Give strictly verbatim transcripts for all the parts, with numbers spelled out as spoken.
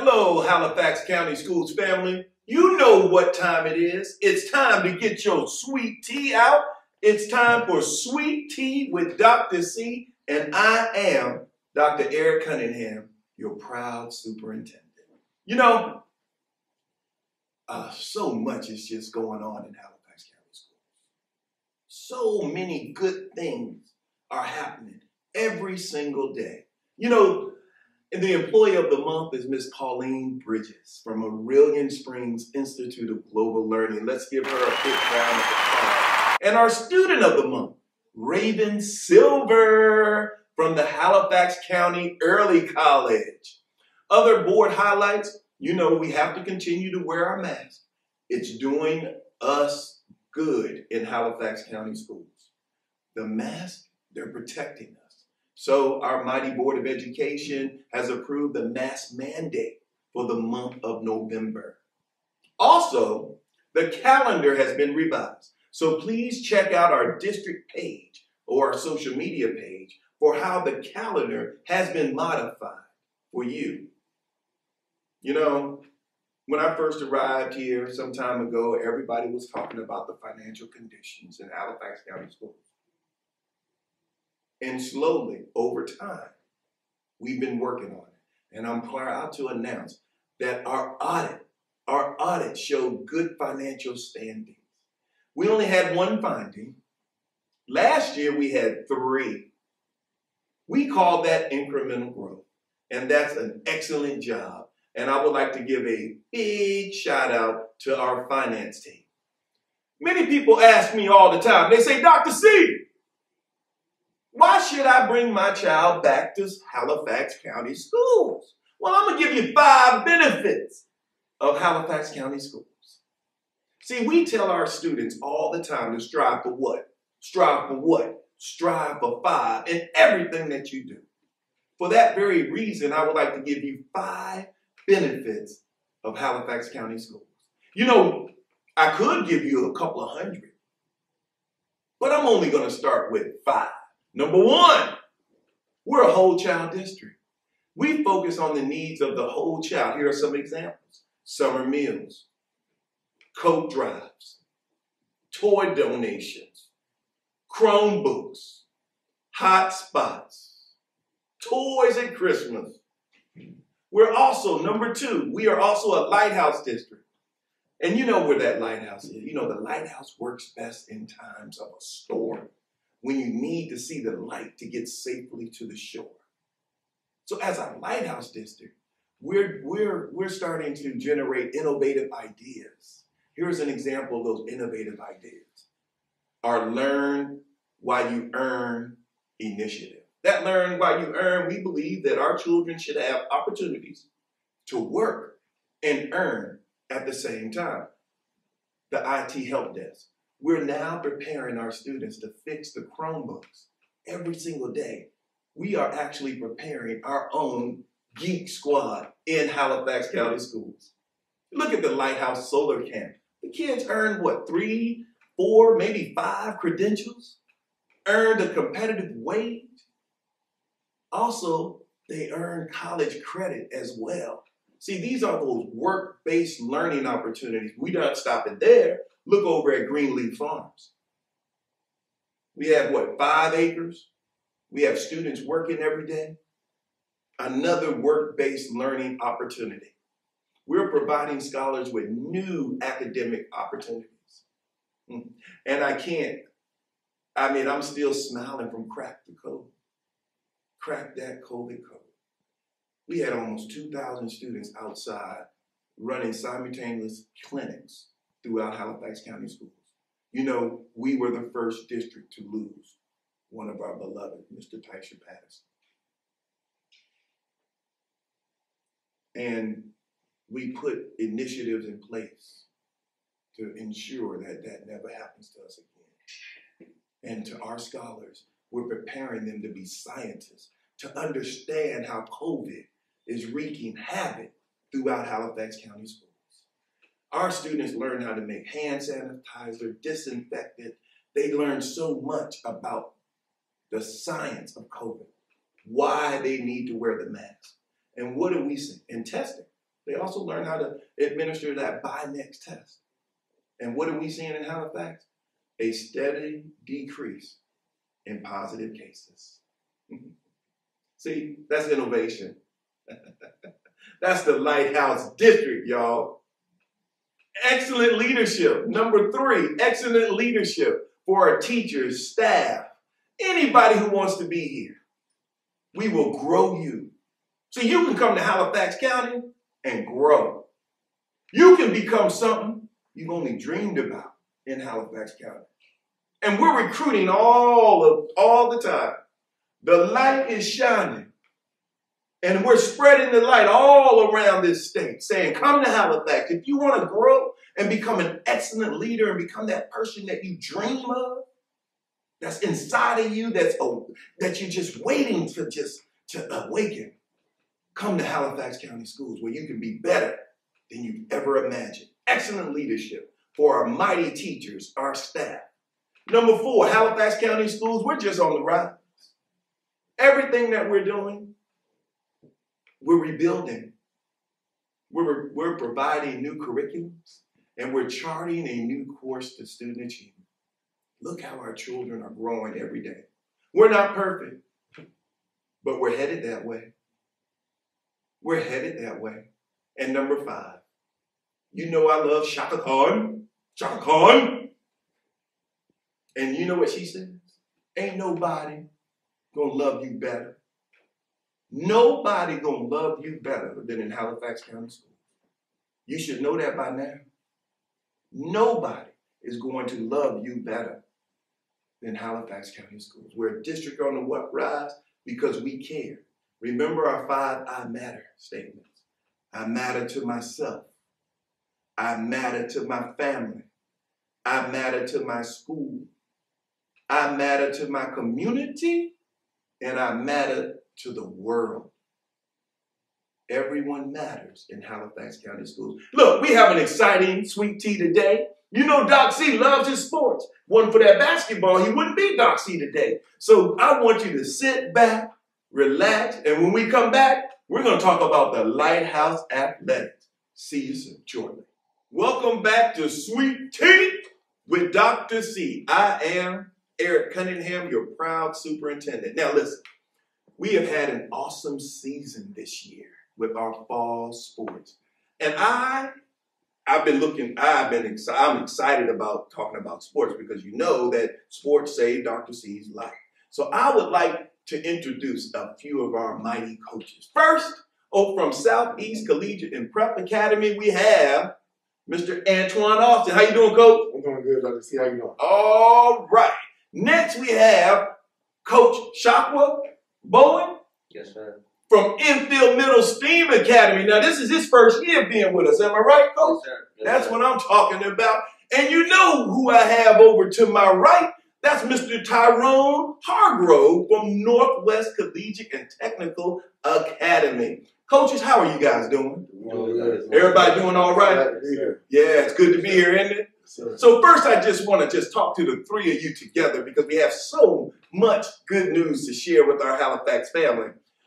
Hello, Halifax County Schools family. You know what time it is. It's time to get your sweet tea out. It's time for Sweet Tea with Doctor C, and I am Doctor Eric Cunningham, your proud superintendent. You know, uh, so much is just going on in Halifax County Schools. So many good things are happening every single day. You know, and the employee of the month is Miss Pauline Bridges from Aurelian Springs Institute of Global Learning. Let's give her a big round of applause. And our student of the month, Raven Silver from the Halifax County Early College. Other board highlights, you know, we have to continue to wear our mask. It's doing us good in Halifax County Schools. The mask, they're protecting us. So our mighty Board of Education has approved the mask mandate for the month of November. Also, the calendar has been revised. So please check out our district page or our social media page for how the calendar has been modified for you. You know, when I first arrived here some time ago, everybody was talking about the financial conditions in Halifax County Schools. And slowly, over time, we've been working on it. And I'm proud to announce that our audit, our audit showed good financial standings. We only had one finding. Last year, we had three. We call that incremental growth. And that's an excellent job. And I would like to give a big shout out to our finance team. Many people ask me all the time, they say, Doctor C, why should I bring my child back to Halifax County Schools? Well, I'm going to give you five benefits of Halifax County Schools. See, we tell our students all the time to strive for what? Strive for what? Strive for five in everything that you do. For that very reason, I would like to give you five benefits of Halifax County Schools. You know, I could give you a couple of hundred, but I'm only going to start with five. Number one, we're a whole child district. We focus on the needs of the whole child. Here are some examples. Summer meals, coat drives, toy donations, Chromebooks, hot spots, toys at Christmas. We're also, number two, we are also a Lighthouse district. And you know where that lighthouse is. You know, the lighthouse works best in times of a storm, when you need to see the light to get safely to the shore. So as a Lighthouse district, we're, we're, we're starting to generate innovative ideas. Here's an example of those innovative ideas. Our Learn While You Earn initiative. That Learn While You Earn, we believe that our children should have opportunities to work and earn at the same time. The I T help desk. We're now preparing our students to fix the Chromebooks every single day. We are actually preparing our own geek squad in Halifax County Schools. Look at the Lighthouse Solar Camp. The kids earned what, three, four, maybe five credentials? Earned a competitive wage. Also, they earned college credit as well. See, these are those work-based learning opportunities. We don't stop it there. Look over at Greenleaf Farms. We have, what, five acres? We have students working every day. Another work-based learning opportunity. We're providing scholars with new academic opportunities. And I can't, I mean, I'm still smiling from crack the code. Crack that COVID code. We had almost two thousand students outside running simultaneous clinics throughout Halifax County Schools. You know, we were the first district to lose one of our beloved, Mister Tysher Patterson. And we put initiatives in place to ensure that that never happens to us again. And to our scholars, we're preparing them to be scientists, to understand how COVID is wreaking havoc throughout Halifax County Schools. Our students learn how to make hand sanitizer, disinfectant. They learn so much about the science of COVID, why they need to wear the mask. And what do we see? In testing, They also learn how to administer that by-next test. And what are we seeing in Halifax? A steady decrease in positive cases. See, that's innovation. That's the Lighthouse District, y'all. Excellent leadership. Number three, excellent leadership for our teachers, staff, anybody who wants to be here. We will grow you. So you can come to Halifax County and grow. You can become something you've only dreamed about in Halifax County. And we're recruiting all of all the time. The light is shining. And we're spreading the light all around this state, saying, come to Halifax. If you want to grow and become an excellent leader and become that person that you dream of, that's inside of you, that's oh, that you're just waiting to just to awaken, come to Halifax County Schools, where you can be better than you've ever imagined. Excellent leadership for our mighty teachers, our staff. Number four, Halifax County Schools, we're just on the rise. Everything that we're doing, we're rebuilding. We're, we're providing new curriculums, and we're charting a new course to student achievement. Look how our children are growing every day. We're not perfect, but we're headed that way. We're headed that way. And number five, you know I love Shaqua. Shaqua. And you know what she says? Ain't nobody gonna love you better. Nobody gonna love you better than in Halifax County Schools. You should know that by now. Nobody is going to love you better than Halifax County Schools. We're a district on the what rise because we care. Remember our five I matter statements. I matter to myself. I matter to my family. I matter to my school. I matter to my community. And I matter to the world. Everyone matters in Halifax County Schools. Look, we have an exciting sweet tea today. You know Doc C loves his sports. Wasn't for that basketball, he wouldn't be Doc C today. So I want you to sit back, relax, and when we come back, we're going to talk about the Lighthouse Athletics. See you soon, shortly. Welcome back to Sweet Tea with Doctor C. I am Eric Cunningham, your proud superintendent. Now listen, we have had an awesome season this year with our fall sports. And I, I've been looking, I've been excited, I'm excited about talking about sports because you know that sports saved Doctor C's life. So I would like to introduce a few of our mighty coaches. First, oh, from Southeast Collegiate and Prep Academy, we have Mister Antoine Alston. How you doing, Coach? I'm doing good, Doctor C. How you doing? All right. Next, we have Coach Shaqua Bowen. Yes, sir. From Enfield Middle Steam Academy. Now, this is his first year being with us. Am I right, Coach? Yes, sir. Yes, That's sir. what I'm talking about. And you know who I have over to my right. That's Mister Tyrone Hargrove from Northwest Collegiate and Technical Academy. Coaches, how are you guys doing? Doing good. Everybody doing all right? Yes, Yeah, it's good to be here, isn't it? sir. So first, I just want to just talk to the three of you together because we have so much good news to share with our Halifax family.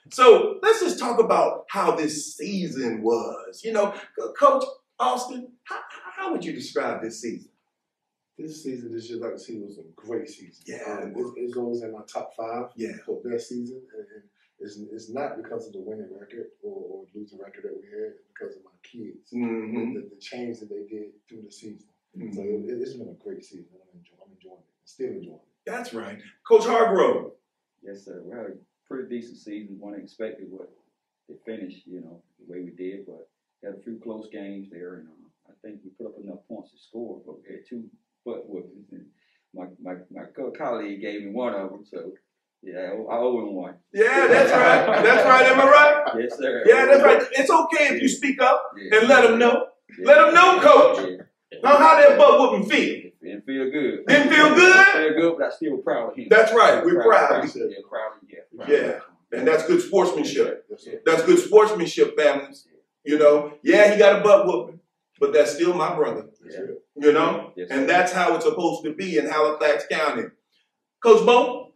So let's just talk about how this season was. You know, Coach Alston, how, how would you describe this season? This season, this year, Doctor C, was a great season. Yeah, um, it, it goes in my top five Yeah. for best season. And, and it's, it's not because of the winning record or, or losing record that we had. It's because of my kids. Mm-hmm. The, the change that they did through the season. Mm-hmm. So it, it's been a great season. I'm enjoying, I'm enjoying it. I'm still enjoying it. That's right. Coach Hargrove. Yes, sir. We had a pretty decent season. One expected what they finished, you know, the way we did, but we had a few close games there, and uh, I think we put up enough points to score, but we had two butt whoopings, and my, my, my co colleague gave me one of them, so yeah, I owe him one. Yeah, that's right. That's right. Am I right? Yes, sir. Yeah, that's right. It's okay if you speak up Yeah. and let them know. Yeah. Let them know, Coach. Yeah. Now, how that butt whooping feel? It didn't feel good. Didn't feel good? Feel good, but I still proud of him. That's right. We're proud. proud. Yeah, proud of yeah, proud Yeah. of him. And that's good sportsmanship. Yes, sir. That's good sportsmanship, families. You know, yeah, he got a butt whooping, but that's still my brother. That's it. You know? Yes, And sir. that's how it's supposed to be in Halifax County. Coach Bo?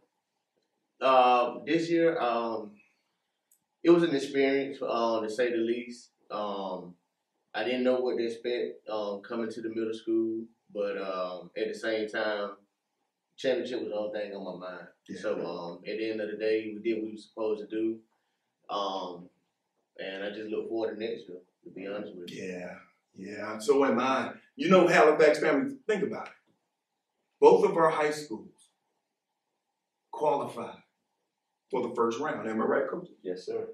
Uh, this year, um, it was an experience, uh, to say the least. Um, I didn't know what to expect um, coming to the middle school, but um, at the same time, championship was the only thing on my mind. Yeah. So um, at the end of the day, we did what we were supposed to do. Um, and I just look forward to next year, to be honest with you. Yeah, yeah, so am I. You know, Halifax family, think about it. Both of our high schools qualified for the first round. Am I right, Coach? Yes, sir.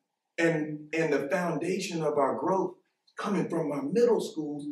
And, and the foundation of our growth coming from our middle schools,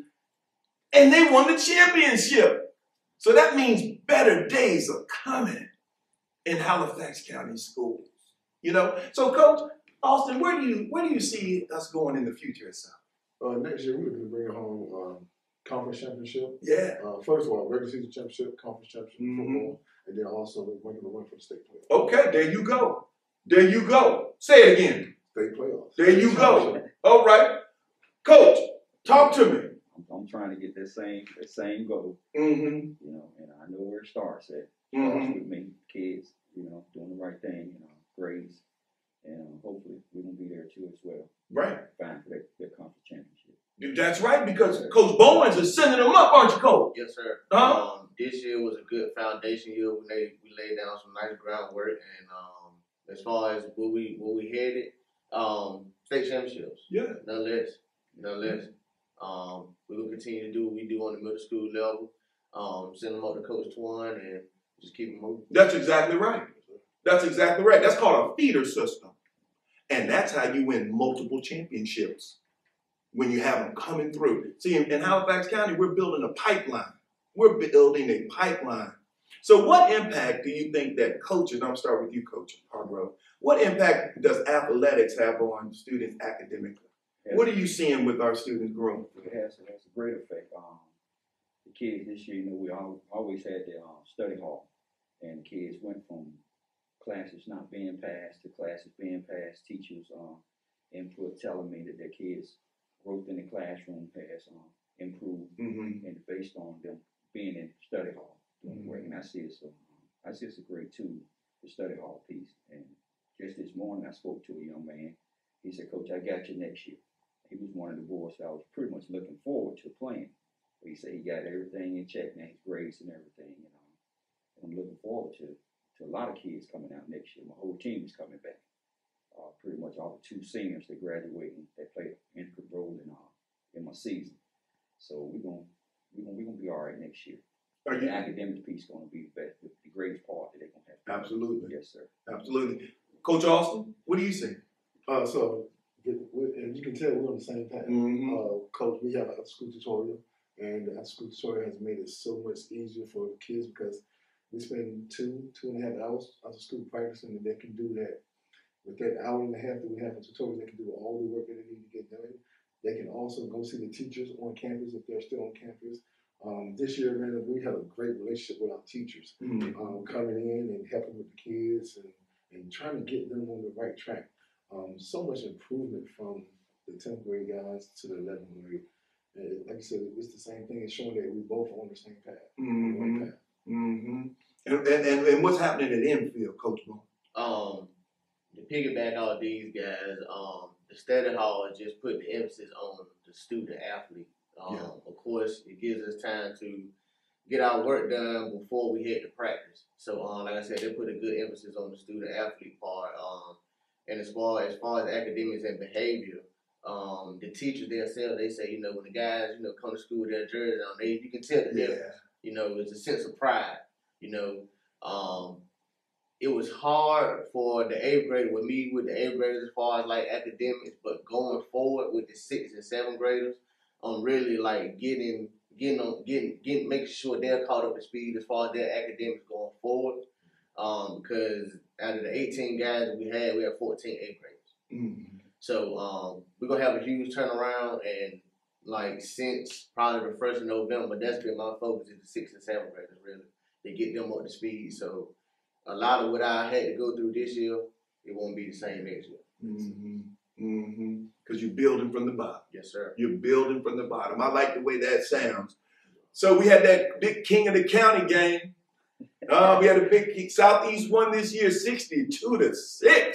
and they won the championship. So that means better days are coming in Halifax County schools. You know, so Coach Alston, where do you where do you see us going in the future itself? Uh, next year we're going to bring home um, conference championship. Yeah. Uh, first of all, regular season championship, conference championship mm-hmm. football, and then also we're going to win for the state playoffs. Okay, there you go. There you go. Say it again. State playoffs. There you go. All right, Coach, talk to me. I'm, I'm trying to get that same that same goal. Mm-hmm. You know, and I know where it starts at. It mm-hmm. starts with me, kids. You know, doing the right thing. You know, grades. And um, hopefully we're going to be there too as well. Right. Vying for that, that conference championship. That's right, because Coach Bowen's is sending them up, aren't you, Coach? Yes, sir. Uh-huh. Um, this year was a good foundation year. We laid, we laid down some nice groundwork. And um, as far as where we where we headed, um, state championships. Yeah. None less. None less. Um, we will continue to do what we do on the middle school level. Um, send them up to Coach Antoine and just keep them moving. That's exactly right. That's exactly right. That's called a feeder system. And that's how you win multiple championships, when you have them coming through. See, in, in Halifax County, we're building a pipeline. We're building a pipeline. So what impact do you think that coaches, I'm going to start with you, Coach Hargrove, what impact does athletics have on students academically? Yes. What are you seeing with our students growing? It has, it has a great effect. Um, the kids this year, you know, we all, always had the uh, study hall, and the kids went from classes not being passed to classes being passed. Teachers um, input telling me that their kids' growth in the classroom has um, improved, mm-hmm. and based on them being in study hall doing mm-hmm. work. And I see it's a, I see it's a great tool, the study hall piece. And just this morning, I spoke to a young man. He said, "Coach, I got you next year." He was one of the boys that I was pretty much looking forward to playing. But he said he got everything in check now, his grades and everything. You know, and I'm looking forward to. to a lot of kids coming out next year. My whole team is coming back. Uh, pretty much all the two seniors that graduating, they played an intricate role in uh, in my season. So we're gonna we're gonna we're gonna be all right next year. Are the you, academic piece gonna be the, best, the, the greatest part that they're gonna have. Absolutely. Yes, sir. Absolutely. Coach Alston, what do you think? Uh, so as you can tell, we're on the same path. Mm-hmm. Uh, Coach, we have an after-school tutorial, and the after-school tutorial has made it so much easier for the kids because we spend two, two and a half hours after school practicing, and they can do that. With that hour and a half that we have in tutorials, they can do all the work that they need to get done. They can also go see the teachers on campus if they're still on campus. Um, this year, man, we had a great relationship with our teachers, mm-hmm. um, coming in and helping with the kids and, and trying to get them on the right track. Um, so much improvement from the tenth grade guys to the eleventh grade. And like I said, it's the same thing. It's showing that we both are on the same path. Mm-hmm. The right path. Mm-hmm. And, and, and what's happening at Enfield, Coach Bowen? Um, to piggyback all these guys, um, the study hall is just putting the emphasis on the student athlete. Um, yeah. Of course, it gives us time to get our work done before we head to practice. So, um, like I said, they put a good emphasis on the student athlete part. Um, and as far as far as academics and behavior, um, the teachers themselves, they say, you know, when the guys, you know, come to school with their jerseys on, they you can tell the difference. Yeah. You know, it's a sense of pride. You know, um, it was hard for the eighth grade with me with the eighth graders as far as like academics, but going forward with the sixth and seventh graders, on um, really like getting getting on getting getting making sure they're caught up to speed as far as their academics going forward. Um, because out of the eighteen guys that we had, we had fourteen eighth graders. Mm-hmm. So um, we're gonna have a huge turnaround, and like since probably the first of November, that's been my focus is the sixth and seventh graders really to get them up to speed. So a lot of what I had to go through this year, it won't be the same next year. Mm-hmm. Mm-hmm. Because you're building from the bottom. Yes, sir. You're building from the bottom. I like the way that sounds. So we had that big King of the County game. Uh, we had a big Southeast won this year, sixty-two to six.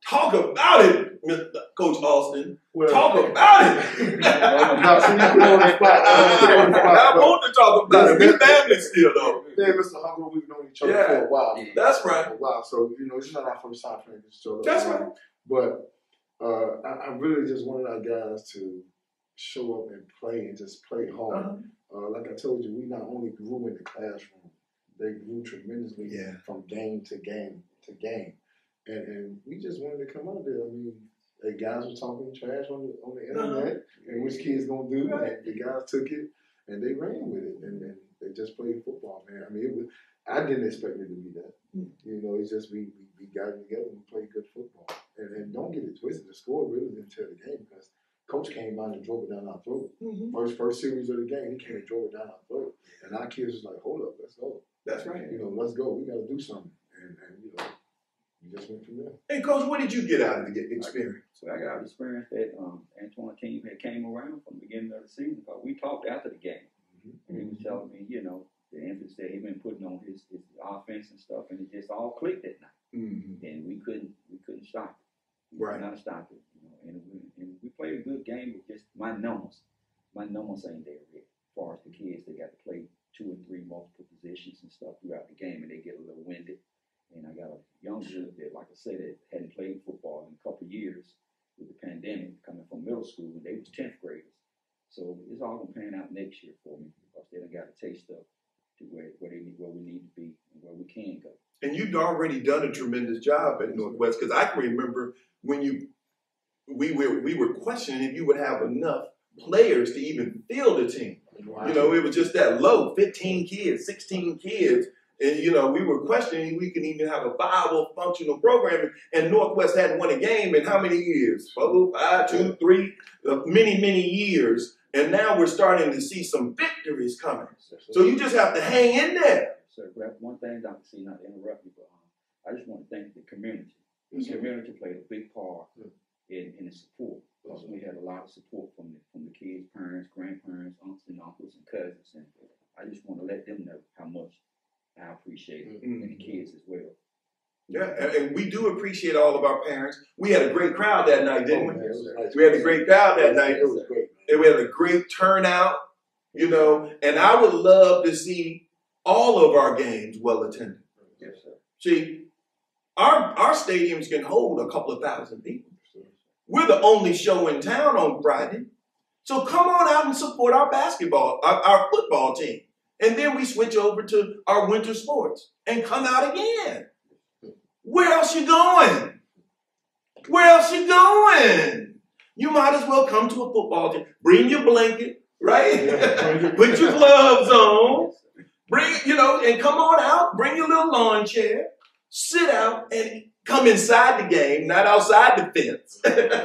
Talk about it, Mister Coach Alston. Well, talk about it. Now, see, you put on the spot. I want to talk about it. We family still, though. Yeah, Mister Hargrove, we've known each other Yeah. for a while. That's right. For a while. So, you know, it's not our first time playing each other. That's right. But uh, I, I really just wanted our guys to show up and play and just play hard. Uh-huh. Uh, like I told you, we not only grew in the classroom, they grew tremendously Yeah. from game to game to game. And and we just wanted to come out there. I mean, the guys were talking trash on the on the internet, uh-huh. and which kids gonna do. Right. And the guys took it and they ran with it, and, and they just played football, man. I mean, it was. I didn't expect it to be that. Mm. You know, it's just we, we we got it together and played good football. And and don't get it twisted. The score really didn't tell the game because Coach came out and drove it down our throat. Mm-hmm. First first series of the game, he came and drove it down our throat, and our kids was like, "Hold up, let's go." That's right. You know, let's go. We got to do something, and and you know. You just went from there. Hey, Coach, what did you get out of the experience? So I got out of the experience that um, Antoine team had came around from the beginning of the season. But we talked after the game. Mm-hmm. And he was telling me, you know, the emphasis that he'd been putting on his, his offense and stuff, and it just all clicked that night. Mm-hmm. And we couldn't we couldn't stop it. We right. could not stop it. You know, and we, and we played a good game with just my numbers. My numbers ain't there yet. As far as the kids, they got to play two and three multiple positions and stuff throughout the game, and they get a little winded. And I got a young group that, like I said, that hadn't played football in a couple of years with the pandemic, coming from middle school, and they was tenth graders. So it's all gonna pan out next year for me because they done got a taste of to where where they need, where we need to be and where we can go. And you've already done a tremendous job at Northwest because I can remember when you we were we were questioning if you would have enough players to even field a team. Wow. You know, it was just that low, fifteen kids, sixteen kids. And, you know, we were questioning we could even have a viable, functional program. And Northwest hadn't won a game in how many years? Four, five, two, three, uh, many, many years. And now we're starting to see some victories coming. So you just have to hang in there. So, one thing, Doctor C, not to interrupt you, but um, I just want to thank the community. The mm-hmm. community played a big part in, in the support. Because we had a lot of support from the, from the kids' parents, grandparents, aunts and uncles and cousins. And I just want to let them know how much I appreciate it, mm-hmm. and the kids as well. Yeah, and we do appreciate all of our parents. We had a great crowd that night, didn't we? Oh, yes, nice. We had a great crowd that night. It was great. And we had a great turnout, you know, and I would love to see all of our games well attended. Yes, sir. See, our, our stadiums can hold a couple of thousand people. We're the only show in town on Friday. So come on out and support our basketball, our, our football team. And then we switch over to our winter sports and come out again. Where else you going? Where else you going? You might as well come to a football team. Bring your blanket, right? Yeah. Put your gloves on. Bring, you know, and come on out. Bring your little lawn chair. Sit out and come inside the game, not outside the fence.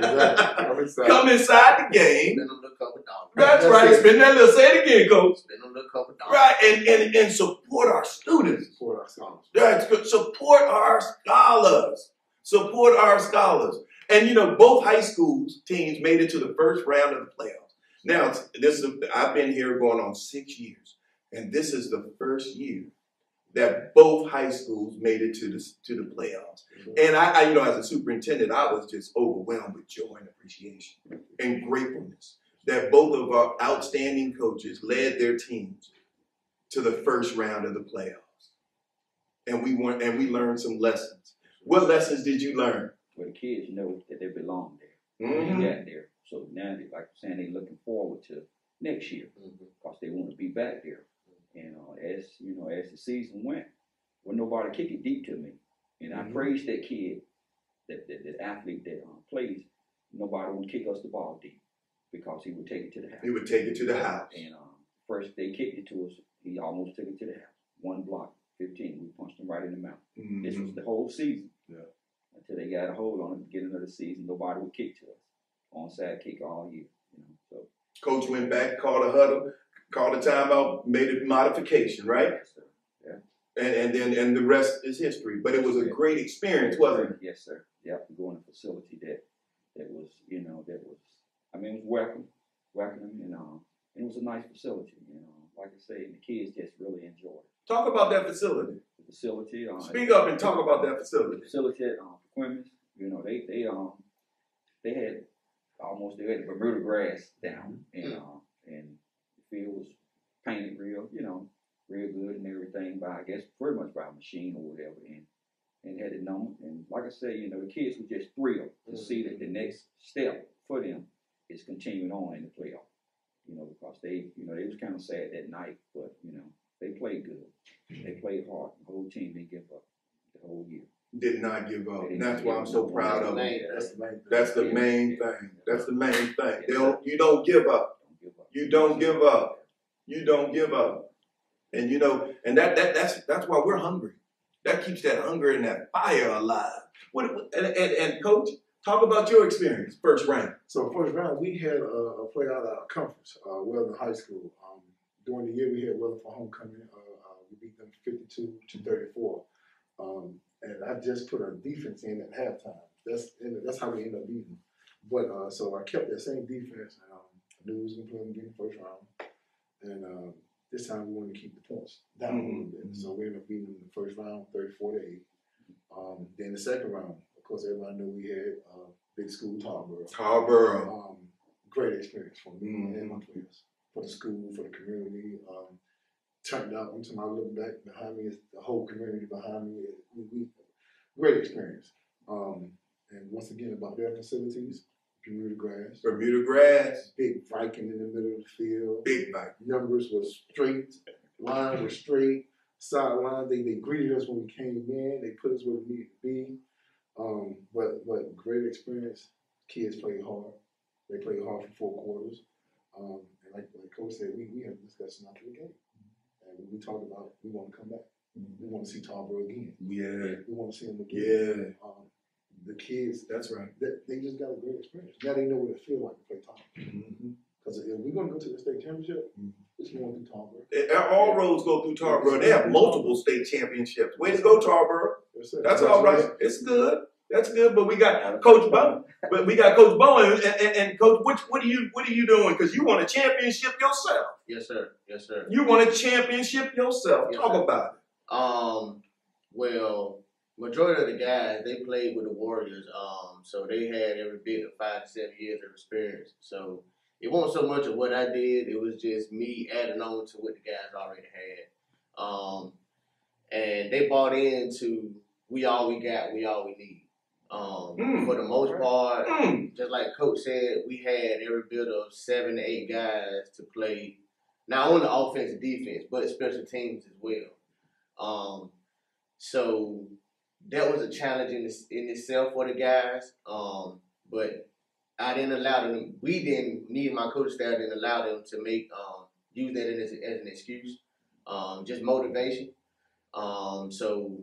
Exactly. Come inside the game. Spend a little couple dollars. That's, That's right. It. Spend that little, say it again, Coach. Spend a little couple dollars. Right, and, and, and support our students. Support our scholars. That's good. Support our scholars. Support our scholars. And, you know, both high schools teams made it to the first round of the playoffs. Now, this is, I've been here going on six years, and this is the first year that both high schools made it to the, to the playoffs. Mm-hmm. And I, I, you know, as a superintendent, I was just overwhelmed with joy and appreciation and gratefulness that both of our outstanding coaches led their teams to the first round of the playoffs. And we went, and we learned some lessons. What lessons did you learn? Well, the kids know that they belong there. Mm-hmm. They got there. So now, they, like I'm saying, they're looking forward to next year because they want to be back there. And uh, as you know, as the season went, well, nobody kick it deep to me. And mm-hmm. I praised that kid, that that, that athlete that um, plays. Nobody would kick us the ball deep because he would take it to the house. He would take it to the house. And um, first they kicked it to us. He almost took it to the house. One block, fifteen. We punched him right in the mouth. Mm-hmm. This was the whole season. Yeah. Until they got a hold on it at the beginning of the season, nobody would kick to us. Onside kick all year. You know, so coach went back, called a huddle. Called a timeout, made a modification, right? Yes, sir. Yeah. And and then and the rest is history. But it was a great experience, wasn't it? Yes, sir. Yeah, to go in a facility that that was, you know, that was, I mean, it was welcome, welcoming, and um, it was a nice facility. You know, like I say, the kids just really enjoyed it. Talk about that facility. The facility. Uh, Speak up and talk about that facility. The facility at um, Quimmis, You know, they they um they had almost they had the Bermuda grass down, and uh, and the field was painted real, you know, real good and everything by I guess pretty much by a machine or whatever, and and had it numbered. And like I say, you know, the kids were just thrilled to see that the next step for them is continuing on in the playoff. You know, because they, you know, they was kind of sad that night, but you know, they played good. They played hard. The whole team didn't give up the whole year. Did not give up. They And that's didn't why give I'm up. so proud of them. That's the main thing. That's the Yeah. main Yeah. thing. That's the main thing. They don't, you don't give up. Don't give up. You don't give up. You don't give up. And you know, and that, that that's that's why we're hungry. That keeps that hunger and that fire alive. What, what- and, and, and coach, talk about your experience, first round. So first round, we had a, a play out of our conference, uh, Weldon High School. Um, during the year, we had Weldon for homecoming. Uh, uh, we beat them fifty-two to thirty-four. Um, and I just put our defense in at halftime. That's and that's how we ended up beating them. But uh, so I kept that same defense. Um, I knew we was going to play them in the first round. And um, this time we wanted to keep the points down Mm-hmm. a little bit. So we ended up beating them in the first round, thirty-four to eight. Um, then the second round, of course, everybody knew we had uh, big school Tarboro. Tarboro. Um, great experience for me Mhm. and my players, for the school, for the community. Um, turned out into my look back behind me, is the whole community behind me. We, we, great experience. Um, and once again, about their facilities, Bermuda grass, Bermuda grass. big Viking in the middle of the field. Big bite. Numbers was straight, line was straight, sideline. They they greeted us when we came in. They put us where we needed to be. Um, but but great experience. Kids played hard. They played hard for four quarters. Um, and like, like Coach said, we, we had a discussion after the game. And we talked about we want to come back. We want to see Tarboro again. Yeah. We want to see them again. Yeah. Um, the kids, That's right. they, they just got a great experience. Now they know what it feels like to play Tarboro. Mm-hmm. Because if we're going to go to the state championship, Mhm. it's going through Tarboro. All roads go through Tarboro. They have multiple state championships. Way to go, Tarboro. Yes, sir. That's all right. It's good. That's good. But we got Coach Bowen. But we got Coach Bowen. And, and, and Coach, what, what are you what are you doing? Because you want a championship yourself. Yes, sir. Yes, sir. You want a championship yourself. Yes, Talk sir. about it. Um, well, majority of the guys, they played with the Warriors. Um, so they had every bit of five to seven years of experience. So it wasn't so much of what I did. It was just me adding on to what the guys already had. Um, and they bought into we all we got, we all we need. Um, Mm. For the most part, Mm. just like Coach said, we had every bit of seven to eight guys to play, not only offense and defense, but special teams as well. Um, so that was a challenge in, this, in itself for the guys. Um, but I didn't allow them. We didn't. Me and my coach staff didn't allow them to make um, use that as, as an excuse. Um, just motivation. Um, so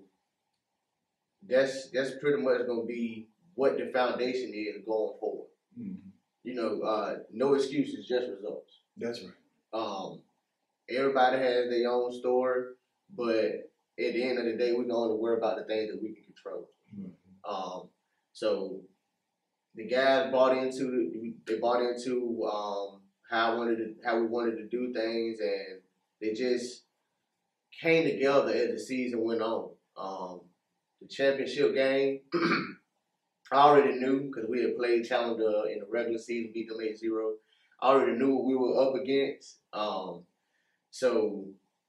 that's that's pretty much going to be what the foundation is going forward. Mm. You know, uh, no excuses, just results. That's right. Um, everybody has their own story, but at the end of the day, we can only worry about the things that we can control. Mm-hmm. Um, so the guys bought into they bought into um, how I wanted to, how we wanted to do things, and they just came together as the season went on. Um, the championship game, I already knew because we had played Challenger in the regular season, beat them eight zero. I already knew what we were up against. Um, so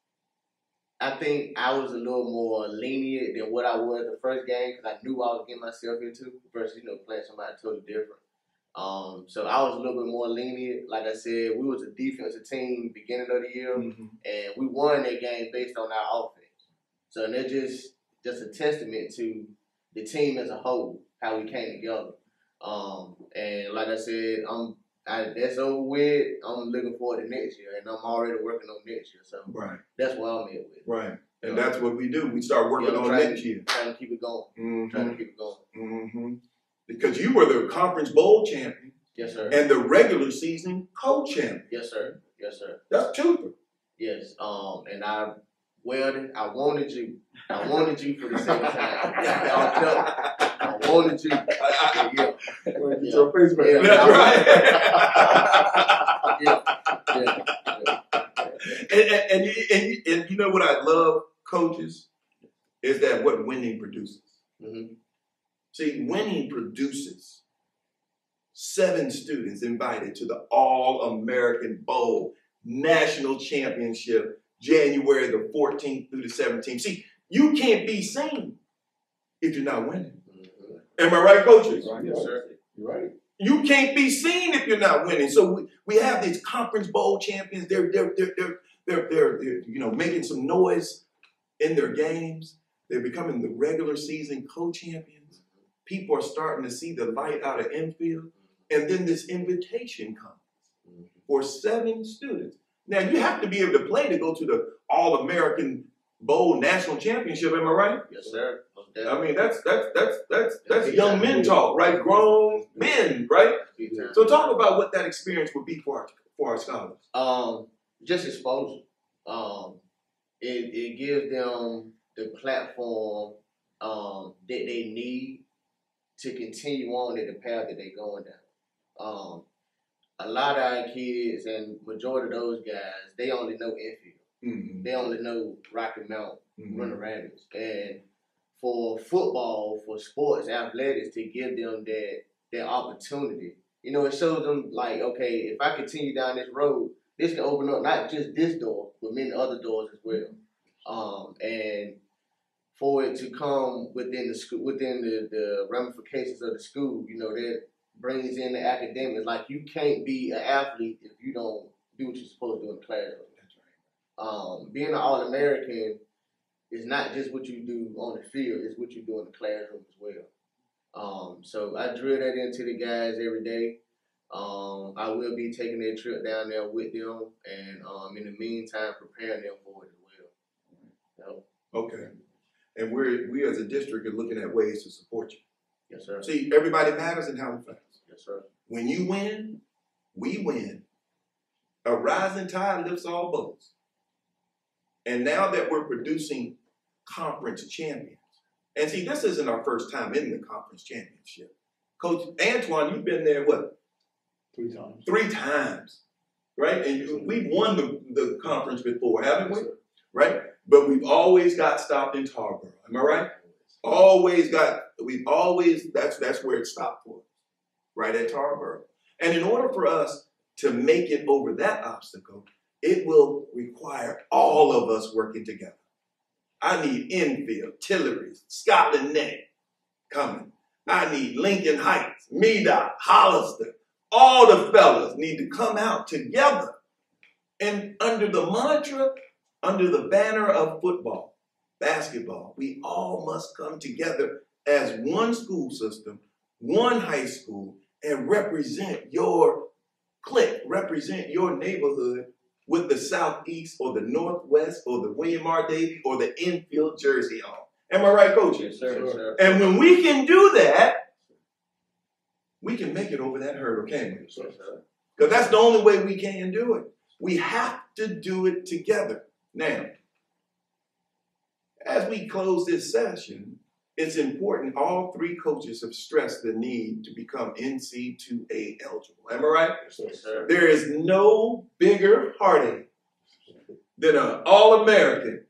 I think I was a little more lenient than what I was the first game because I knew I was getting myself into versus, you know, playing somebody totally different. Um, so I was a little bit more lenient. Like I said, we was a defensive team beginning of the year, Mm-hmm. and we won that game based on our offense. So that's just just a testament to the team as a whole, how we came together. Um, and like I said, I'm I, that's over with. I'm looking forward to next year, and I'm already working on next year. So Right. that's what I'm at with. Right. And Yeah. that's what we do. We start working Yeah, I'm on trying next to, year. Trying to keep it going. Mm-hmm. Trying to keep it going. Mm-hmm. Because you were the conference bowl champion Yes, sir. and the regular season co-champion. Yes, sir. Yes, sir. That's two. Yes. Um, and I, well, I wanted you. I wanted you for the second time. Y'all tell me. I wanted you. Yeah. Yeah. Well, get Yeah. your face back. Yeah. That's right. Yeah. Yeah. Yeah. and, and, and, you, and, you, and you know what I love, coaches, is that what winning produces. Mm-hmm. See, winning produces seven students invited to the All-American Bowl National Championship, January the fourteenth through the seventeenth. See, you can't be seen if you're not winning. Mm-hmm. Am I right, coaches? Right. Yes, sir. You're right. You can't be seen if you're not winning. So we, we have these conference bowl champions. They're, they're, they're, they're, they're, they're, they're, you know, making some noise in their games. They're becoming the regular season co-champions. People are starting to see the light out of Enfield. And then this invitation comes for seven students. Now, you have to be able to play to go to the All-American Bowl National Championship. Am I right? Yes, sir. I mean, that's that's that's that's that's young men talk, right? Grown men, right? So talk about what that experience would be for our for our scholars. Um, just exposure. Um, it it gives them the platform um that they need to continue on in the path that they're going down. Um, a lot of our kids and majority of those guys, they only know Enfield. Mm-hmm. They only know Rocky Mount, mm-hmm. Running Rabbits, and for football, for sports, athletics, to give them that that opportunity. You know, it shows them like, okay, if I continue down this road, this can open up not just this door, but many other doors as well. Um, and for it to come within the school, within the, the ramifications of the school, you know, that brings in the academics. Like, you can't be an athlete if you don't do what you're supposed to do in the classroom. Um, being an All-American is not just what you do on the field, it's what you do in the classroom as well. Um, so I drill that into the guys every day. Um, I will be taking that trip down there with them, and um, in the meantime, preparing them for it as well. Yep. Okay. And we're, we as a district are looking at ways to support you. Yes, sir. See, everybody matters in Halifax. Yes, sir. When you win, we win. A rising tide lifts all boats. And now that we're producing conference champions, and see, this isn't our first time in the conference championship. Coach Antoine, you've been there, what? Three times. Three times, right? And we've won the, the conference before, haven't we? Right? But we've always got stopped in Hargrove. Am I right? Always got, we've always, that's that's where it stopped for us, right at Hargrove. And in order for us to make it over that obstacle, it will require all of us working together. I need Enfield, Tillery, Scotland Neck coming. I need Lincoln Heights, Meadow, Hollister. All the fellas need to come out together. And under the mantra, under the banner of football, basketball, we all must come together as one school system, one high school, and represent your clique, represent your neighborhood with the Southeast or the Northwest or the William R. Davie or the Enfield jersey on. Am I right, Coach? Yes, sir. Yes, sir. And when we can do that, we can make it over that hurdle, can't we? Yes, sir. Because that's the only way we can do it. We have to do it together. Now, as we close this session, it's important, all three coaches have stressed the need to become N C two A eligible. Am I right? Yes, sir. There is no bigger heartache than an All-American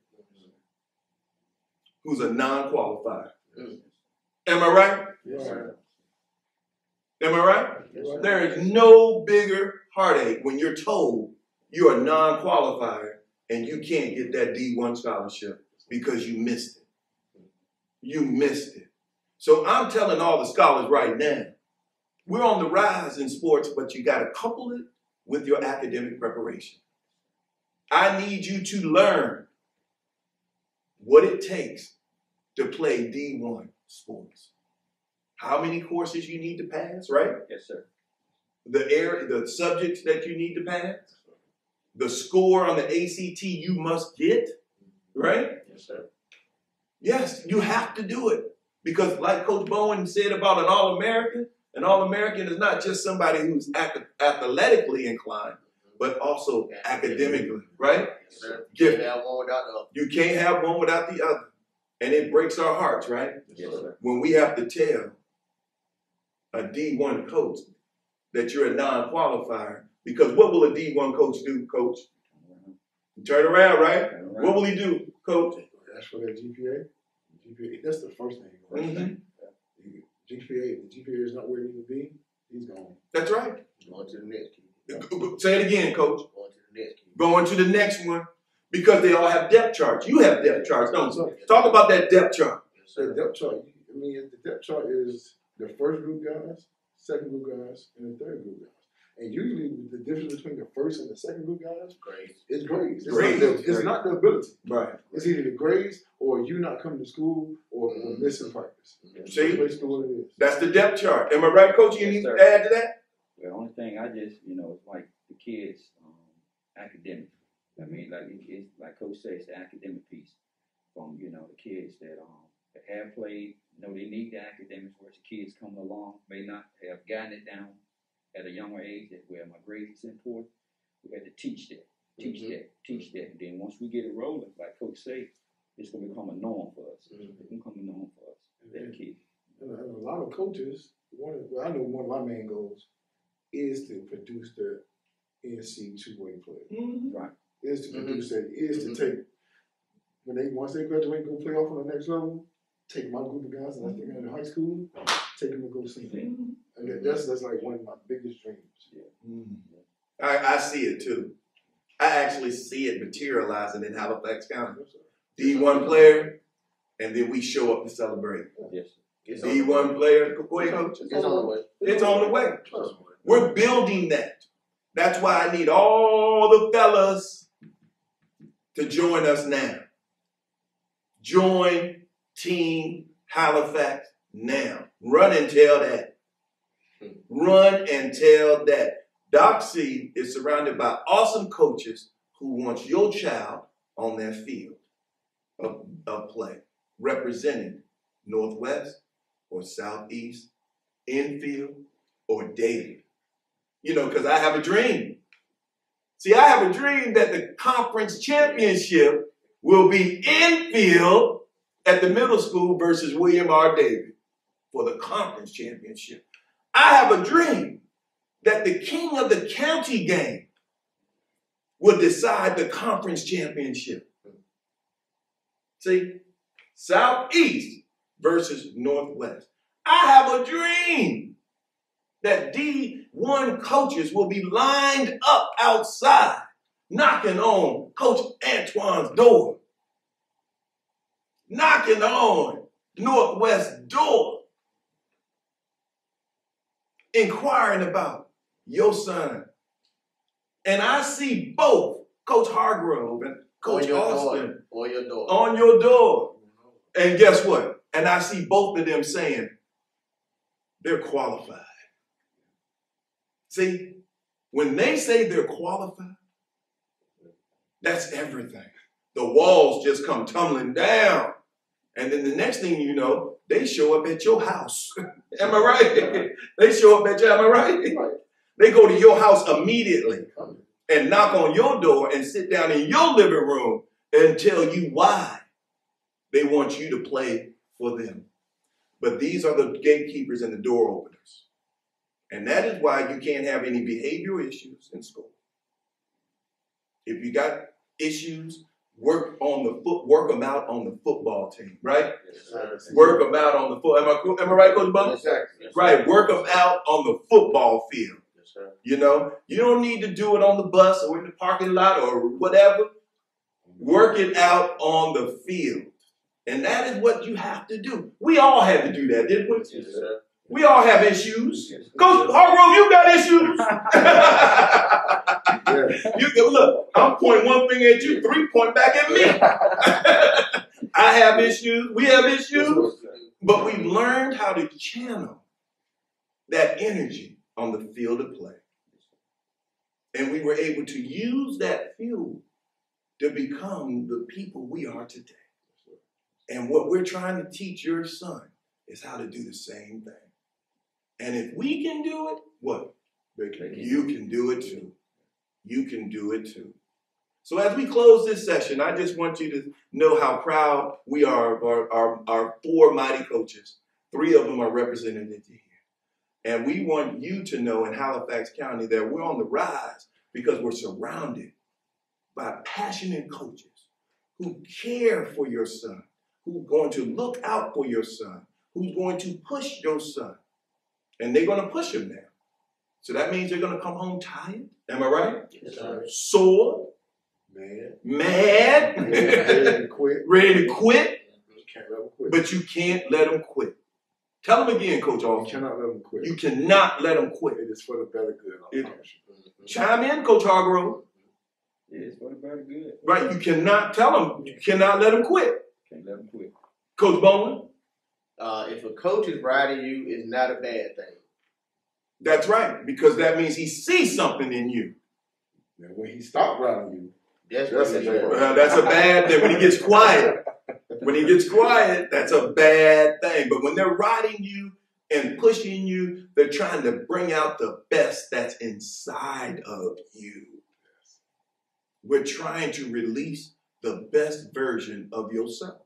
who's a non-qualified. Am I right? Yes, sir. Am I right? Yes, sir. There is no bigger heartache when you're told you're a non-qualified and you can't get that D one scholarship because you missed it. You missed it. So I'm telling all the scholars right now, we're on the rise in sports, but you got to couple it with your academic preparation. I need you to learn what it takes to play D one sports. How many courses you need to pass, right? Yes, sir. The area, the subjects that you need to pass, the score on the A C T you must get, right? Yes, sir. Yes, you have to do it. Because like Coach Bowen said about an All-American, an All-American is not just somebody who's athletically inclined, but also yeah, academically, right? Yes, sir. You can't have one without the other. You can't have one without the other. And it breaks our hearts, right? Yes, sir. When we have to tell a D one coach that you're a non-qualifier, because what will a D one coach do, Coach? Turn around, right? Turn around. What will he do, Coach? That's for that G P A. G P A. That's the first thing. Mm-hmm. G P A, the G P A is not where it needs to be, he's gone. That's right. Going to the next kid. Say it again, Coach. Going to the next kid. Going to the next one because they all have depth charts. You have depth charts, don't you? Talk about that depth chart. Yes, The sir. depth chart, I mean, the depth chart is the first group guys, second group guys, and the third group guys. And usually the difference between the first and the second group guys Great. is grades. It's, Grades. Not, the, it's not the ability. Right. It's either the grades or you not coming to school or, or Mhm. missing practice. See? That's basically what it is. That's the depth chart. Am I right, Coach? You Yes, need sir. to add to that? The only thing I just, you know, it's like the kids, um, academic. I mean, like it- it's like Coach says, the academic piece from, you know, the kids that um that have played, you know, they need the academics, whereas the kids coming along may not have gotten it down at a younger age that where my grades is important. We had to teach that, teach Mhm. that, teach that. And then once we get it rolling, like Coach say, it's gonna become a norm for us. Mhm. It's gonna become a norm for us. That kid. And a, and a lot of coaches, one of, well, I know one of my main goals is to produce the N C two-way player. Mm-hmm. Right. Is to Mhm. produce that. Is Mhm. to take when they once they graduate and go play off on the next level. Take my group of guys that I think are in high school, take them to go see them. And that- that's that's like one of my biggest dreams. Mm-hmm. I, I see it too. I actually see it materializing in Halifax County. D one player, and then we show up to celebrate. Yes. It's on D the one way. player, go ahead, Coach. It's on the way. It's on the way. Trust me. We're building that. That's why I need all the fellas to join us now. Join Team Halifax now. Run and tell that. Run and tell that. Doc C is surrounded by awesome coaches who wants your child on their field of, of play, representing Northwest or Southeast, Enfield or David. You know, because I have a dream. See, I have a dream that the conference championship will be Enfield at the middle school versus William R. David for the conference championship. I have a dream that the king of the county game will decide the conference championship. See, Southeast versus Northwest. I have a dream that D one coaches will be lined up outside, knocking on Coach Antoine's door, knocking on Northwest's door, inquiring about your son. And I see both Coach Hargrove and Coach On your Alston door. Or your door. on your door. And guess what? And I see both of them saying they're qualified. See, when they say they're qualified, that's everything. The walls just come tumbling down. And then the next thing you know, they show up at your house. Am I right? They show up at your, am I right? They go to your house immediately and knock on your door and sit down in your living room and tell you why they want you to play for them. But these are the gatekeepers and the door openers. And that is why you can't have any behavioral issues in school. If you got issues, work on the foot, work them out on the football team, right? Yes, sir. Work them out on the foot. Am I, am I right, Coach Butler? Yes, sir. Yes, sir. Right, work them out on the football field. Yes, sir. You know, you don't need to do it on the bus or in the parking lot or whatever. Work it out on the field. And that is what you have to do. We all had to do that, didn't we? Yes, sir. We all have issues. Yes. Coach Hargrove, you got issues. Yeah. You look, I'm pointing one finger at you, three point back at me. I have issues. We have issues. But we've learned how to channel that energy on the field of play. And we were able to use that fuel to become the people we are today. And what we're trying to teach your son is how to do the same thing. And if we can do it, what? They can. You can do it too. You can do it too. So as we close this session, I just want you to know how proud we are of our, our, our four mighty coaches. Three of them are represented here. And we want you to know in Halifax County that we're on the rise because we're surrounded by passionate coaches who care for your son, who are going to look out for your son, who's going to push your son. And they're going to push him now. So that means they're going to come home tired. Am I right? Yes, sir. Sore. Man. Mad. Ready to quit. Ready to quit. You can't let them quit. But you can't let them quit. Tell them again, Coach You Alston. cannot let them quit. You cannot let them quit. It is for the better good. I It- promise you. Chime in, Coach Hargrove. Yeah, it's for the better good. Right, you cannot tell them, you cannot let them quit. Can't let them quit. Coach Bowen, Uh, if a coach is riding you, it's not a bad thing. that's right, because that means he sees something in you. And when he stopped riding you, That's, That's what a bad- Well, that's a bad thing. When he gets quiet, when he gets quiet, that's a bad thing. But when they're riding you and pushing you, they're trying to bring out the best that's inside of you. We're trying to release the best version of yourself.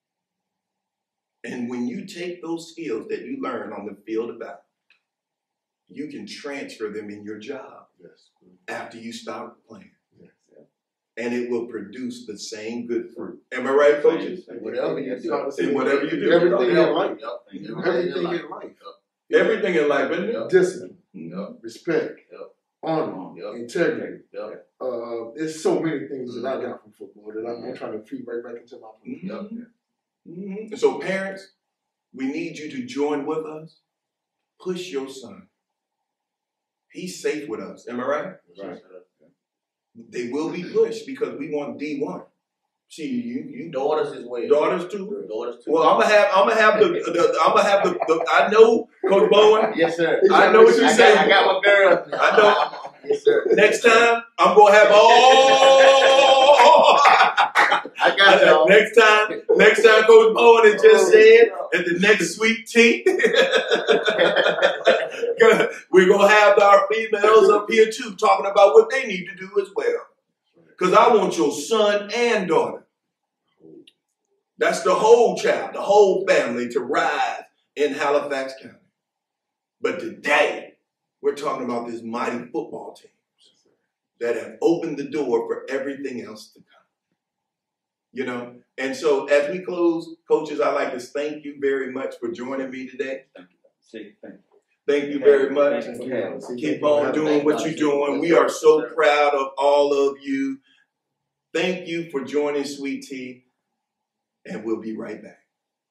And when you take those skills that you learn on the field of battle, you can transfer them in your job yes. after you stop playing. Yes. And it will produce the same good fruit. Am I right, coaches? Whatever you do. And whatever you do. Everything in life. Yep. Everything in life. Everything in life, isn't it? Yep. Discipline, Yep. respect, Yep. honor, Yep. integrity. Yep. Uh, there's so many things that I got from football that I'm, I'm trying to feed right back into my play. Mhm. Mhm. So parents, we need you to join with us. Push your son. He's safe with us. Am I right? Right. They will be pushed because we want D one. See, you, you Daughters as well. daughters too. Daughters too. Well, I'm gonna have, I'm gonna have the, the I'm gonna have the, the. I know, Coach Bowen. Yes, sir. I know what I you're got, saying. I got my girl. I know. Yes, sir. Next time, I'm gonna have all. I got y'all. Next time, next time, Coach Bowen has just said at the next sweet tea, we're gonna have our females up here too, talking about what they need to do as well. Because I want your son and daughter. That's the whole child, the whole family to rise in Halifax County. But today, we're talking about this mighty football team that have opened the door for everything else to come. You know, and so as we close, coaches, I'd like to thank you very much for joining me today. Thank you. See, thank you. Thank you very much. Thank you for having us. Keep on doing what you're doing. We are so proud of all of you. Thank you for joining Sweet Tea, and we'll be right back.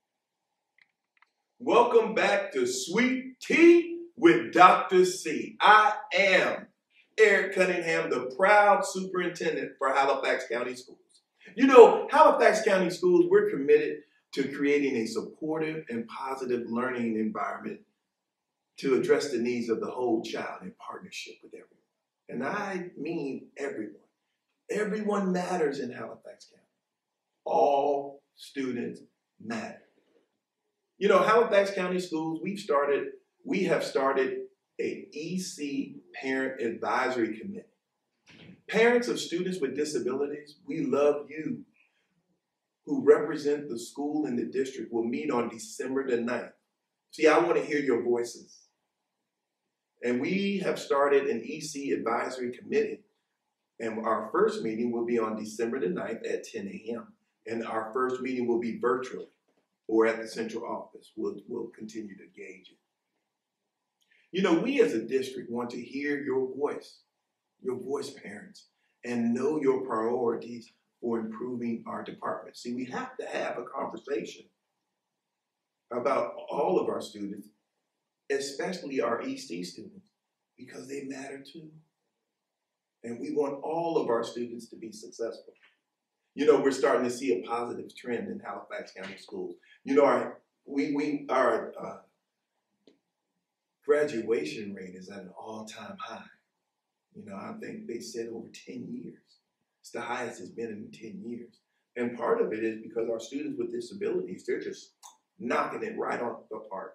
Welcome back to Sweet Tea with Doctor C. I am Eric Cunningham, the proud superintendent for Halifax County Schools. You know, Halifax County Schools, we're committed to creating a supportive and positive learning environment to address the needs of the whole child in partnership with everyone. And I mean everyone. Everyone matters in Halifax County. All students matter. You know, Halifax County Schools, we've started, we have started a E C Parent Advisory Committee. Parents of students with disabilities, we love you, who represent the school and the district, will meet on December the ninth. See, I want to hear your voices. And we have started an E C Advisory Committee. And our first meeting will be on December the ninth at ten a m And our first meeting will be virtually or at the central office. We'll, we'll continue to gauge it. You know, we as a district want to hear your voice, your voice, parents, and know your priorities for improving our department. See, we have to have a conversation about all of our students, especially our E C students, because they matter too. And we want all of our students to be successful. You know, we're starting to see a positive trend in Halifax County Schools. You know, our we we our uh, graduation rate is at an all-time high. You know, I think they said over ten years. It's the highest it's been in ten years. And part of it is because our students with disabilities, they're just knocking it right off the park.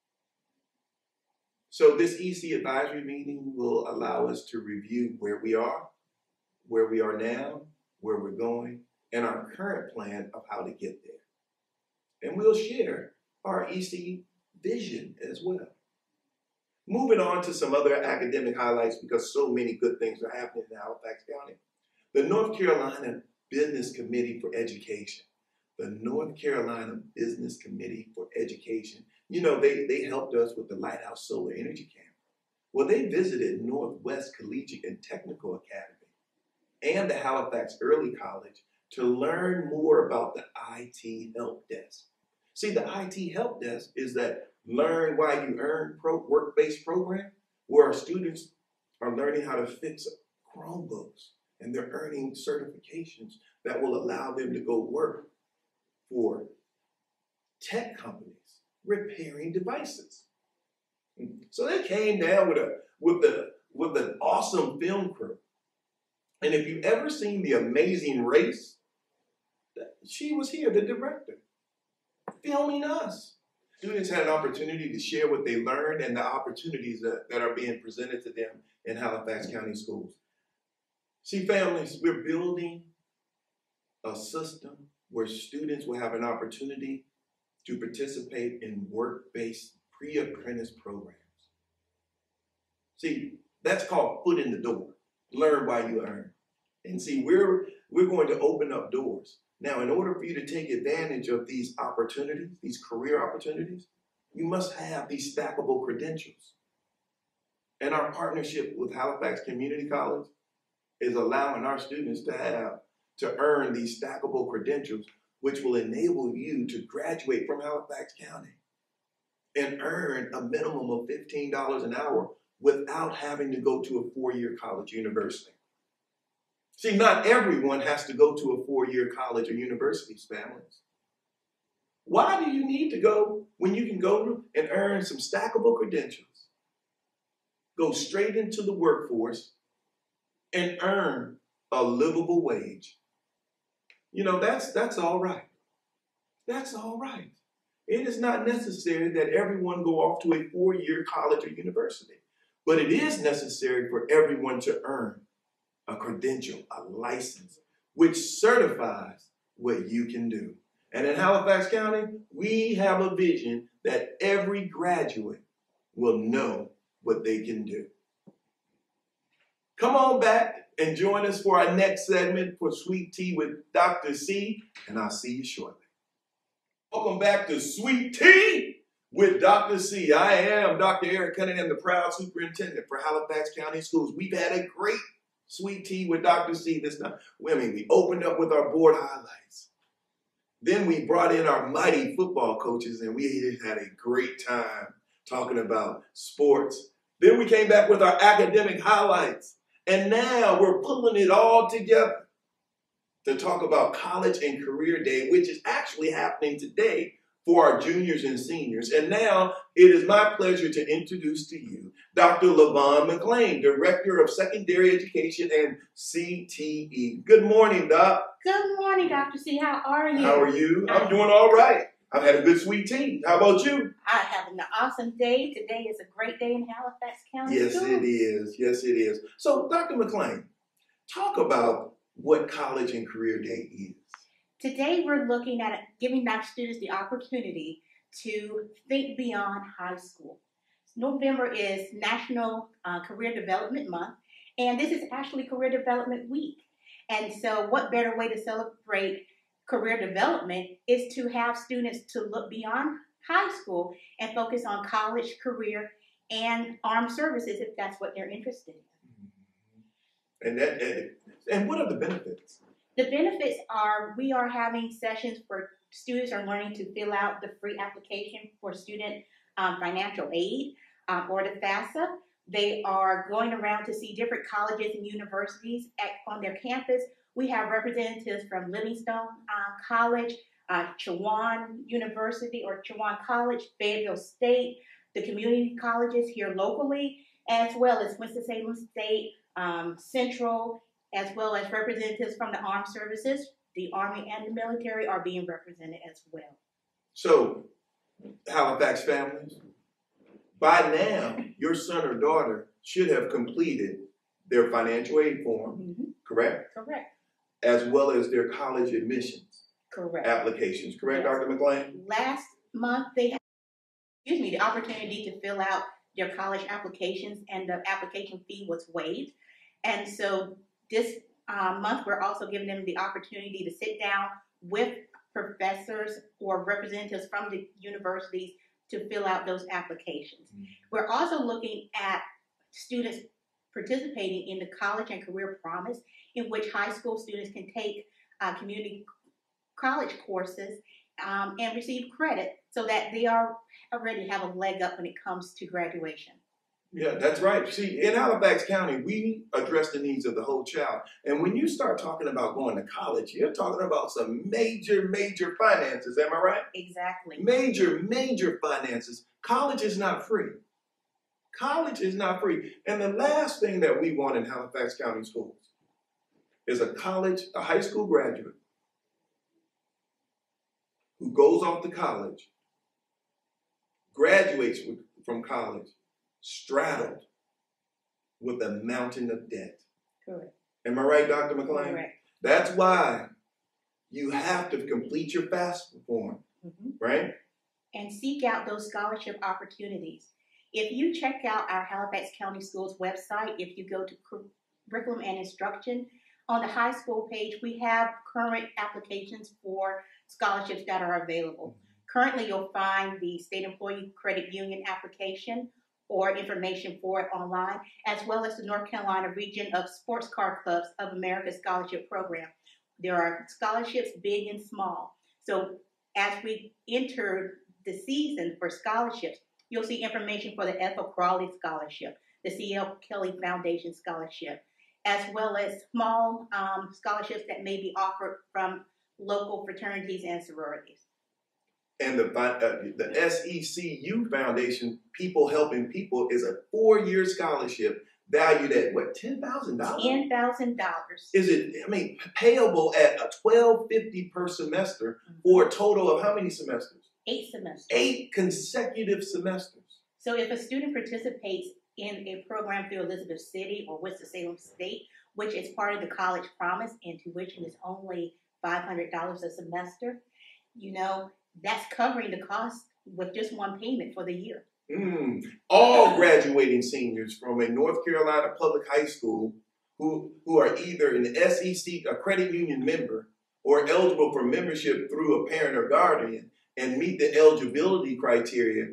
So this E C advisory meeting will allow us to review where we are, where we are now, where we're going, and our current plan of how to get there. And we'll share our E C vision as well. Moving on to some other academic highlights, because so many good things are happening in Halifax County. The North Carolina Business Committee for Education. the North Carolina Business Committee for Education. You know, they, they helped us with the Lighthouse Solar Energy Camp. Well, they visited Northwest Collegiate and Technical Academy and the Halifax Early College to learn more about the I T Help Desk. See, the I T Help Desk is that learn while you earn pro work-based program where our students are learning how to fix Chromebooks and they're earning certifications that will allow them to go work for tech companies repairing devices. So they came down with a with the with an awesome film crew. And if you've ever seen The Amazing Race, she was here, the director, filming us. Students had an opportunity to share what they learned and the opportunities that, that are being presented to them in Halifax County Schools. See, families, we're building a system where students will have an opportunity to participate in work-based pre-apprentice programs. See, that's called foot in the door. Learn while you earn. And see, we're, we're going to open up doors. Now, in order for you to take advantage of these opportunities, these career opportunities, you must have these stackable credentials. And our partnership with Halifax Community College is allowing our students to have, to earn these stackable credentials, which will enable you to graduate from Halifax County and earn a minimum of fifteen dollars an hour without having to go to a four-year college university. See, not everyone has to go to a four-year college or university, families. Why do you need to go when you can go and earn some stackable credentials, go straight into the workforce, and earn a livable wage? You know, that's, that's all right. That's all right. It is not necessary that everyone go off to a four-year college or university, but it is necessary for everyone to earn a credential, a license, which certifies what you can do. And in Halifax County, we have a vision that every graduate will know what they can do. Come on back and join us for our next segment for Sweet Tea with Doctor C, and I'll see you shortly. Welcome back to Sweet Tea with Doctor C. I am Doctor Eric Cunningham, the proud superintendent for Halifax County Schools. We've had a great Sweet Tea with Doctor C this time. I mean, we opened up with our board highlights. Then we brought in our mighty football coaches, and we had a great time talking about sports. Then we came back with our academic highlights. And now we're pulling it all together to talk about College and Career Day, which is actually happening today for our juniors and seniors. And now it is my pleasure to introduce to you Doctor LaVonne McClain, Director of Secondary Education and C T E. Good morning, Doc. Good morning, Doctor C. How are you? How are you? I'm doing all right. I've had a good sweet tea. How about you? I have an awesome day. Today is a great day in Halifax County. Yes, School. it is. Yes, it is. So, Doctor McClain, talk about what College and Career Day is. Today, we're looking at giving our students the opportunity to think beyond high school. November is National uh, Career Development Month, and this is actually Career Development Week. And so what better way to celebrate career development is to have students to look beyond high school and focus on college, career, and armed services if that's what they're interested in. And that and, and what are the benefits? The benefits are we are having sessions where students are learning to fill out the free application for student um, financial aid um, or the FAFSA. They are going around to see different colleges and universities at, on their campus. We have representatives from Livingstone uh, College, uh, Chowan University or Chowan College, Fayetteville State, the community colleges here locally, as well as Winston-Salem State, um, Central, as well as representatives from the armed services. The Army and the military are being represented as well. So, Halifax families, by now, your son or daughter should have completed their financial aid form, mm-hmm. correct? Correct. As well as their college admissions correct. applications, correct, yes. Doctor McClain? Last month, they had, excuse me, the opportunity to fill out their college applications, and the application fee was waived. And so this uh, month, we're also giving them the opportunity to sit down with professors or representatives from the universities to fill out those applications. Mm-hmm. We're also looking at students participating in the College and Career Promise, in which high school students can take uh, community college courses um, and receive credit so that they are already have a leg up when it comes to graduation. Yeah, that's right. See, in Halifax County, we address the needs of the whole child. And when you start talking about going to college, you're talking about some major, major finances. Am I right? Exactly. Major, major finances. College is not free. College is not free. And the last thing that we want in Halifax County schools is a college, a high school graduate who goes off to college, graduates from college, straddled with a mountain of debt. Correct. Am I right, Doctor McClain? Correct. That's why you have to complete your FAFSA form, mm-hmm. right? And seek out those scholarship opportunities. If you check out our Halifax County Schools website, if you go to curriculum and instruction, on the high school page, we have current applications for scholarships that are available. Currently, you'll find the State Employee Credit Union application or information for it online, as well as the North Carolina Region of Sports Car Clubs of America Scholarship Program. There are scholarships big and small. So as we enter the season for scholarships, you'll see information for the Ethel Crawley Scholarship, the C L Kelly Foundation Scholarship, as well as small um, scholarships that may be offered from local fraternities and sororities. And the uh, the S E C U Foundation, People Helping People, is a four-year scholarship valued at, what, ten thousand dollars? ten thousand dollars. Is it, I mean, payable at a twelve fifty per semester for a total of how many semesters? Eight semesters. Eight consecutive semesters. So if a student participates in a program through Elizabeth City or Winston-Salem State, which is part of the College Promise, and tuition is only five hundred dollars a semester, you know, that's covering the cost with just one payment for the year. Mm. All graduating seniors from a North Carolina public high school who, who are either an S E C, a credit union member, or eligible for membership through a parent or guardian and meet the eligibility criteria,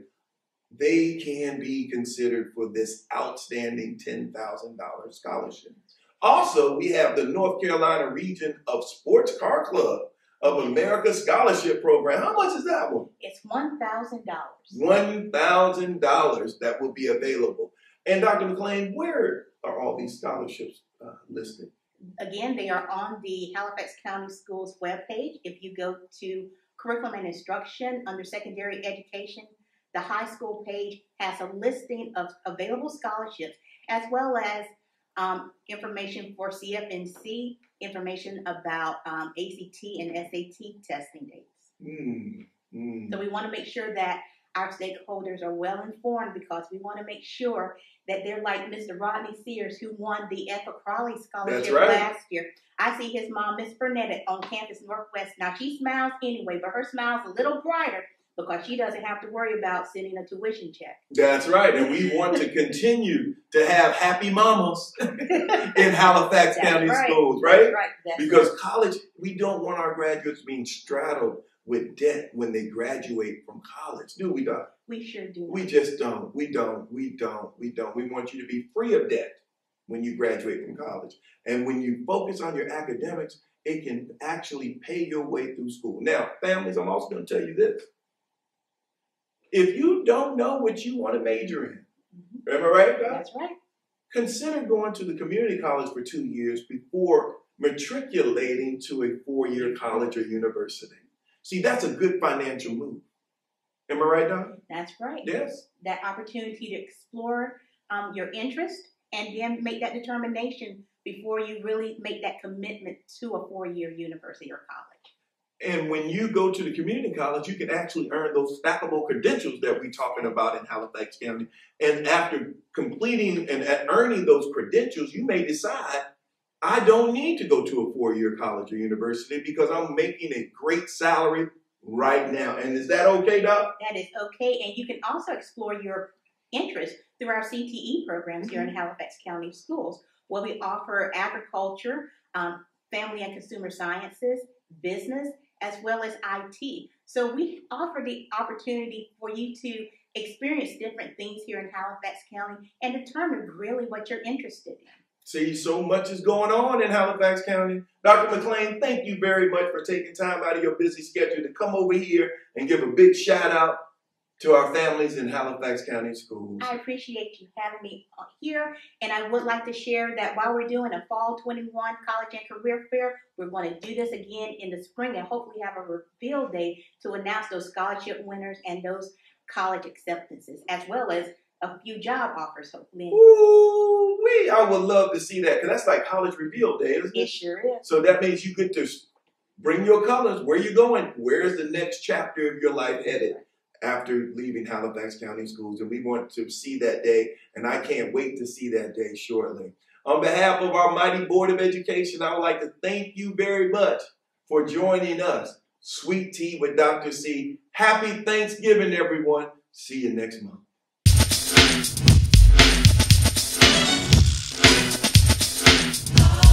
they can be considered for this outstanding ten thousand dollars scholarship. Also, we have the North Carolina Region of Sports Car Club of America Scholarship Program. How much is that one? It's one thousand dollars. one thousand dollars that will be available. And Doctor McClain, where are all these scholarships uh, listed? Again, they are on the Halifax County Schools webpage. If you go to Curriculum and Instruction under Secondary Education, the high school page has a listing of available scholarships, as well as um, information for C F N C, information about um, A C T and S A T testing dates. Mm, mm. So we want to make sure that our stakeholders are well informed, because we want to make sure that they're like Mister Rodney Sears, who won the Ethel Crawley Scholarship right. last year. I see his mom, Miss Burnett, on campus Northwest. Now, she smiles anyway, but her smile's a little brighter because she doesn't have to worry about sending a tuition check. That's right. And we want to continue to have happy mamas in Halifax That's County right. schools, right? That's right. That's because right. college, we don't want our graduates being straddled with debt when they graduate from college, do we, Doc? We sure do. We just don't. We don't. We don't. We don't. We want you to be free of debt when you graduate from college. And when you focus on your academics, it can actually pay your way through school. Now, families, I'm also going to tell you this. If you don't know what you want to major in, mm-hmm. am I right, Doc? That's right. Consider going to the community college for two years before matriculating to a four-year college or university. See, that's a good financial move. Am I right, Doc? That's right. Yes. That opportunity to explore um, your interest and then make that determination before you really make that commitment to a four-year university or college. And when you go to the community college, you can actually earn those stackable credentials that we're talking about in Halifax County. And after completing and earning those credentials, you may decide, I don't need to go to a four-year college or university because I'm making a great salary right now. And is that okay, Doc? That is okay. And you can also explore your interest through our C T E programs mm-hmm. here in Halifax County Schools, where we offer agriculture, um, family and consumer sciences, business, as well as I T. So we offer the opportunity for you to experience different things here in Halifax County and determine really what you're interested in. See, so much is going on in Halifax County. Doctor McClain, thank you very much for taking time out of your busy schedule to come over here and give a big shout out to our families in Halifax County Schools. I appreciate you having me here, and I would like to share that while we're doing a Fall twenty-one College and Career Fair, we're going to do this again in the spring and hopefully have a reveal day to announce those scholarship winners and those college acceptances, as well as a few job offers, hopefully. Ooh, wee! I would love to see that, because that's like college reveal day, isn't it? It sure is. So that means you get to bring your colors. Where you going? Where's the next chapter of your life headed after leaving Halifax County Schools? And we want to see that day, and I can't wait to see that day shortly. On behalf of our mighty Board of Education, I would like to thank you very much for joining us. Sweet Tea with Doctor C. Happy Thanksgiving, everyone. See you next month. Oh